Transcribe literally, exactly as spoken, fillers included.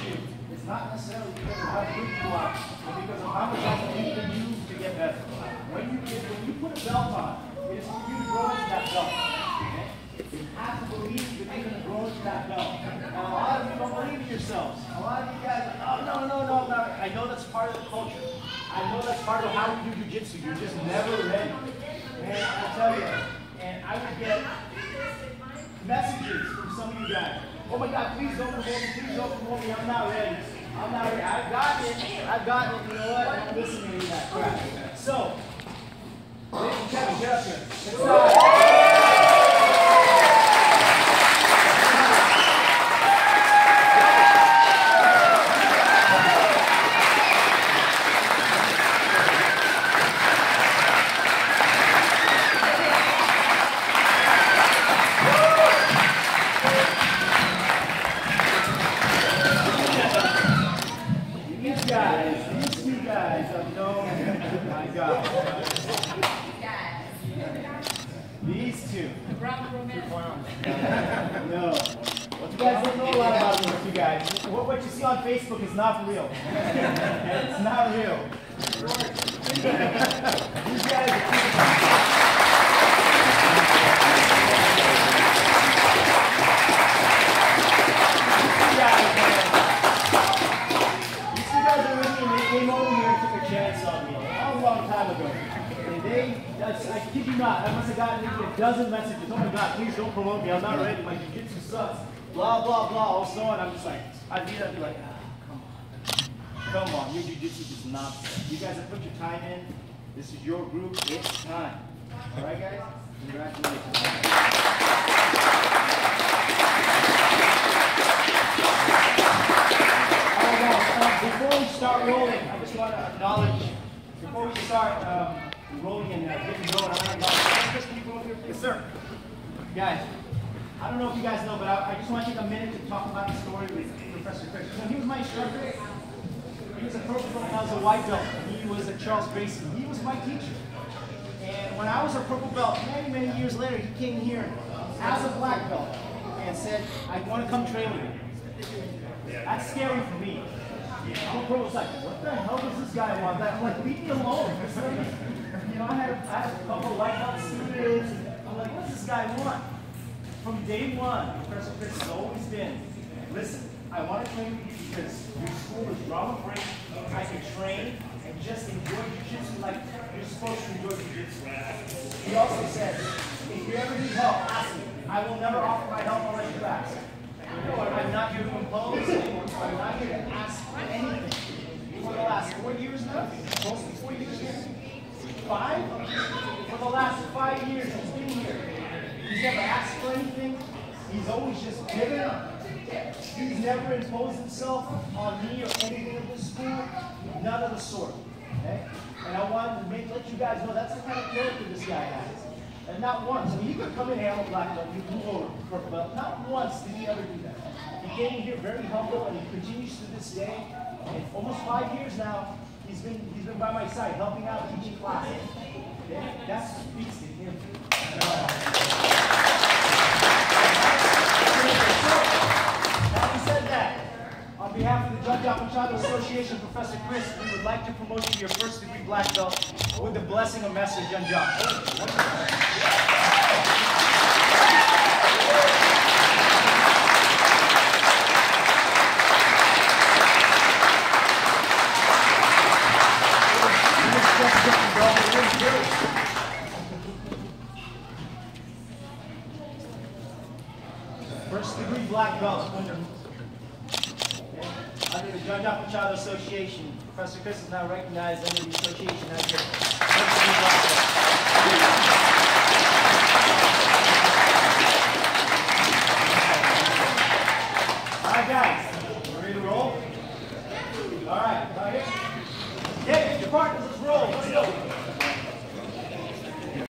you. It's not necessarily because of how good you are, but because of how much I believe in you to get better. When you, when you put a belt on, it is for you to grow into that belt. Okay? You have to believe that you're going to grow into that belt. Now, a lot of you don't believe in yourselves. A lot of you guys are, oh, no, no, no, no. I know that's part of the culture. I know that's part of how we do jiu-jitsu. You're just never ready. And I'll tell you, and I would get messages from some of you guys. Oh my God, please don't promote me, please don't promote me. I'm not ready. I'm not ready. I've got it. I've got it. You know what? I'm listening to that crap. So, ladies and gentlemen, get up here. Let's start. These two. No. What you guys don't know a lot about these two guys. What, what you see on Facebook is not real. It's not real. These guys are These two guys are really, and they came over here and took a chance on me a long, long time ago. And they, that's, I kid you not, I must have gotten maybe a dozen messages. Oh my God, please don't promote me. I'm not ready. My jiu-jitsu sucks. Blah, blah, blah. All so on. I'm just like, I'd be, I'd be like, ah, come on. Come on. Your jiu-jitsu is not. You guys have put your time in. This is your group. It's time. All right, guys? Congratulations. All right, guys. Uh, before we start rolling, I just want to acknowledge, before we start, um, rolling and uh, getting going. I want to Chris, can you go over here, please? Yes, sir. Guys, I don't know if you guys know, but I, I just want to take a minute to talk about the story with Professor Chris. So he was my instructor. He was a purple belt and I was a white belt. He was a Charles Gracie. He was my teacher. And when I was a purple belt, many, many years later, he came here as a black belt and said, I want to come train with you. That's scary for me. I'm a pro was like, what the hell does this guy want? I'm like, leave me alone. You know, I had, I had a couple of white belt students. I'm like, what does this guy want? From day one, Professor Chris has always been, listen, I want to train with you because your school is drama-free. I can train and just enjoy jiu-jitsu like you're supposed to enjoy jiu-jitsu. He also said, if you ever need help, ask me. I will never offer my help unless you ask. I'm not here to impose. I'm not here to ask for anything. For the last four years now, close to four years here, five? For the last five years he's been here. He's never asked for anything. He's always just given. He's never imposed himself on me or anything in this school. None of the sort. Okay? And I wanted to make, let you guys know that's the kind of character this guy has. And not once. I mean, you could come in here, I'm a black belt, you move over purple belt. Not once did he ever do that. He came here very humble, and he continues to this day. And almost five years now, he's been he's been by my side, helping out, teaching classes. Okay? That speaks to him. Having said that, on behalf of the Judge Acha Association, Professor Chris, we would like to promote you to your first degree black belt with the blessing of Master John John. First degree black belt under, okay. Under the Judge Acha Association. Professor Chris is now recognized under the association as your first degree black belt. Alright guys, we're ready to roll? Alright, right here. Okay, your partners, let's roll. Let's go.